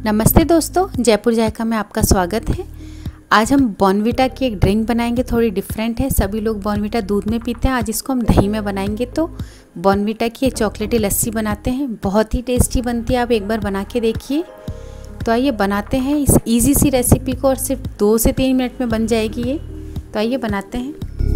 नमस्ते दोस्तों, जयपुर जायका में आपका स्वागत है। आज हम बॉर्नविटा की एक ड्रिंक बनाएंगे, थोड़ी डिफरेंट है। सभी लोग बॉर्नविटा दूध में पीते हैं, आज इसको हम दही में बनाएंगे। तो बॉर्नविटा की चॉकलेटी लस्सी बनाते हैं, बहुत ही टेस्टी बनती है। आप एक बार बना के देखिए। तो आइए बनाते हैं इस इजी सी रेसिपी को, और सिर्फ 2 से 3 मिनट में बन जाएगी ये। तो आइए बनाते हैं।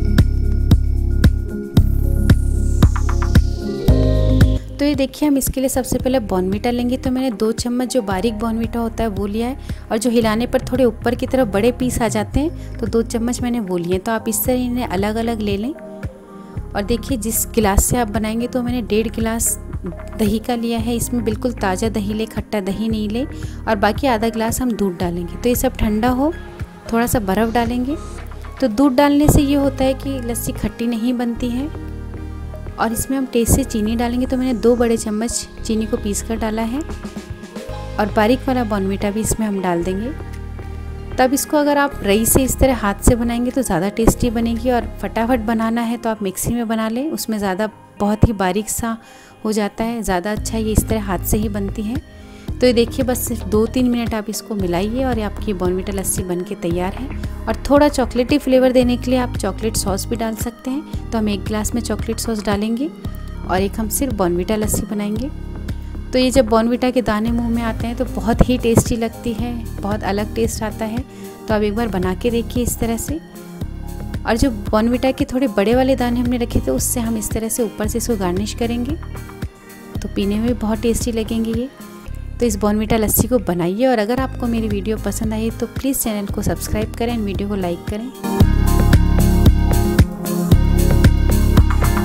तो ये देखिए, हम इसके लिए सबसे पहले बॉर्नविटा लेंगे। तो मैंने 2 चम्मच जो बारीक बॉर्नविटा होता है वो लिया है, और जो हिलाने पर थोड़े ऊपर की तरफ बड़े पीस आ जाते हैं तो 2 चम्मच मैंने वो लिए। तो आप इस तरह इन्हें अलग अलग ले लें। और देखिए, जिस गिलास से आप बनाएंगे तो मैंने 1.5 गिलास दही का लिया है। इसमें बिल्कुल ताज़ा दही ले, खट्टा दही नहीं ले। और बाकी आधा गिलास हम दूध डालेंगे। तो ये सब ठंडा हो, थोड़ा सा बर्फ़ डालेंगे। तो दूध डालने से ये होता है कि लस्सी खट्टी नहीं बनती है। और इसमें हम टेस्ट से चीनी डालेंगे। तो मैंने 2 बड़े चम्मच चीनी को पीस कर डाला है, और बारीक वाला बॉर्नविटा भी इसमें हम डाल देंगे। तब इसको अगर आप रई से इस तरह हाथ से बनाएंगे तो ज़्यादा टेस्टी बनेगी, और फटाफट बनाना है तो आप मिक्सी में बना लें, उसमें ज़्यादा बहुत ही बारीक सा हो जाता है, ज़्यादा अच्छा ये इस तरह हाथ से ही बनती है। तो ये देखिए, बस सिर्फ 2-3 मिनट आप इसको मिलाइए और आपकी बॉर्नविटा लस्सी बन के तैयार है। और थोड़ा चॉकलेटी फ्लेवर देने के लिए आप चॉकलेट सॉस भी डाल सकते हैं। तो हम 1 गिलास में चॉकलेट सॉस डालेंगे, और एक हम सिर्फ बॉर्नविटा लस्सी बनाएंगे। तो ये जब बॉर्नविटा के दाने मुंह में आते हैं तो बहुत ही टेस्टी लगती है, बहुत अलग टेस्ट आता है। तो आप एक बार बना के देखिए इस तरह से। और जो बॉर्नविटा के थोड़े बड़े वाले दाने हमने रखे थे, उससे हम इस तरह से ऊपर से इसको गार्निश करेंगे, तो पीने में भी बहुत टेस्टी लगेंगे ये। तो इस बॉर्नविटा लस्सी को बनाइए, और अगर आपको मेरी वीडियो पसंद आई तो प्लीज़ चैनल को सब्सक्राइब करें, वीडियो को लाइक करें।